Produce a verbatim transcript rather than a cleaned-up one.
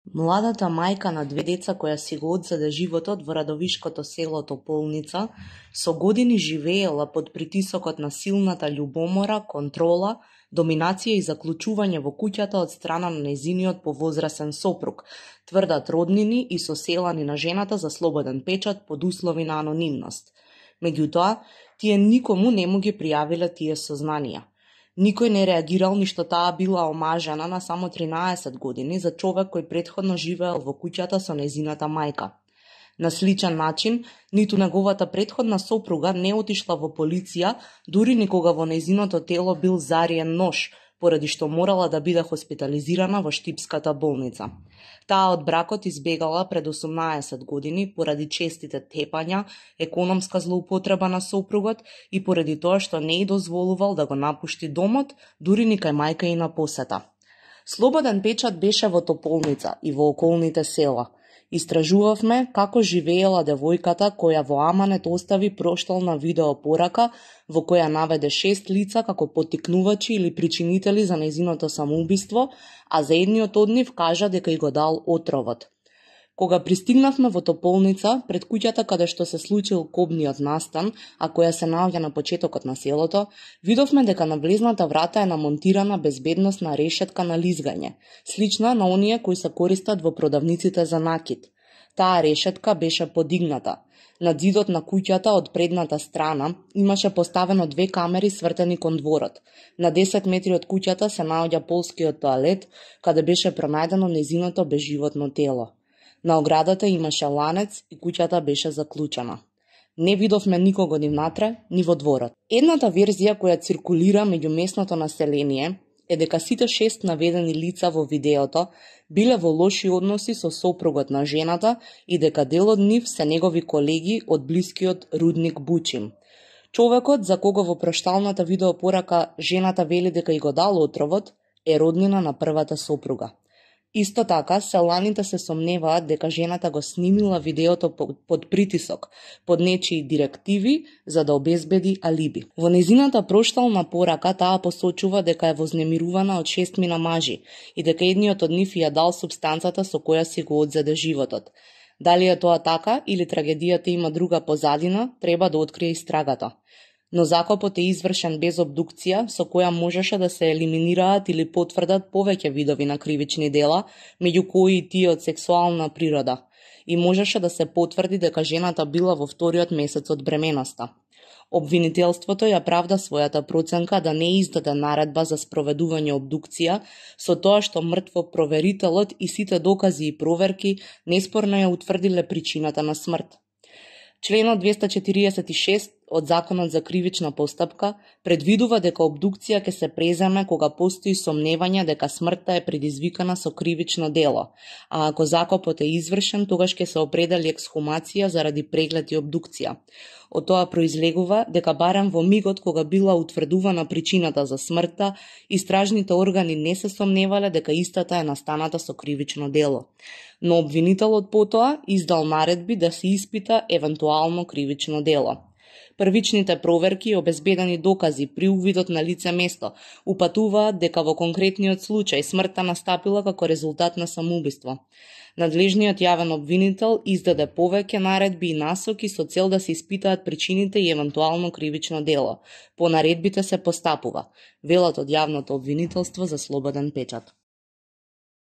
Младата мајка на две деца која си го одзеде животот во радовишкото село Тополница, со години живеела под притисокот на силната љубомора, контрола, доминација и заклучување во куќата од страна на нејзиниот повозрасен сопруг, тврдат роднини и соселани на жената за слободен печат под услови на анонимност. Меѓутоа, тие никому не му ги пријавиле тие сознанија. Никој не реагирал ни што таа била омажена на само тринаесет години за човек кој претходно живеел во куќата со нејзината мајка. На сличен начин, ниту неговата претходна сопруга не отишла во полиција, дури никога во нејзиното тело бил зариен нож, поради што морала да биде хоспитализирана во Штипската болница. Таа од бракот избегала пред осумнаесет години поради честите тепања, економска злоупотреба на сопругот и поради тоа што не ја дозволувал да го напушти домот, дури ни кај мајка и на посета. Слободен печат беше во Тополница и во околните села. Истражувавме како живеела девојката која во аманет остави проштална видеопорака во која наведе шест лица како поттикнувачи или причинители за нејзиното самоубиство, а за едниот од нив кажа дека ја го дал отровот. Кога пристигнавме во Тополница, пред куќата каде што се случил кобниот настан, а која се наоѓа на почетокот на селото, видовме дека на влезната врата е намонтирана безбедносна решетка на лизгање, слична на оние кои се користат во продавниците за накид. Таа решетка беше подигната. Над зидот на куќата од предната страна имаше поставено две камери свртени кон дворот. На десет метри од куќата се наоѓа полскиот тоалет, каде беше пронајдено нејзиното безживотно тело. На оградата имаше ланец и куќата беше заклучена. Не видовме никого ни внатре, ни во дворот. Едната верзија која циркулира меѓу местното население е дека сите шест наведени лица во видеото биле во лоши односи со сопругот на жената и дека дел од нив се негови колеги од блискиот рудник Бучим. Човекот за кого во прошталната видеопорака жената вели дека и го дал отровот е роднина на првата сопруга. Исто така, селаните се сомневаат дека жената го снимила видеото под притисок, под нечии директиви, за да обезбеди алиби. Во нејзината проштална порака таа посочува дека е вознемирувана од шестмина мажи и дека едниот од нив ја дал супстанцата со која си го одзеде животот. Дали е тоа така или трагедијата има друга позадина, треба да открие истрагата. Но закопот е извршен без обдукција, со која можеше да се елиминираат или потврдат повеќе видови на кривични дела, меѓу кои и тие од сексуална природа, и можеше да се потврди дека жената била во вториот месец од бременоста. Обвинителството ја правда својата проценка да не издаде наредба за спроведување обдукција, со тоа што мртво проверителот и сите докази и проверки неспорно ја утврдиле причината на смрт. Членот двеста четириесет и шест од Законот за кривична постапка предвидува дека обдукција ќе се преземе кога постои сомневање дека смртта е предизвикана со кривично дело, а ако закопот е извршен, тогаш ќе се определи ексхумација заради преглед и обдукција. Од тоа произлегува дека барем во мигот кога била утврдувана причината за смртта, истражните органи не се сомневале дека истата е настаната со кривично дело. Но обвинителот потоа издал наредби да се испита евентуално кривично дело. Првичните проверки и обезбедени докази при увидот на лице место упатуваат дека во конкретниот случај смртта настапила како резултат на самоубиство. Надлежниот јавен обвинител издаде повеќе наредби и насоки со цел да се испитаат причините и евентуално кривично дело. По наредбите се постапува, велат од јавното обвинителство за слободен печат.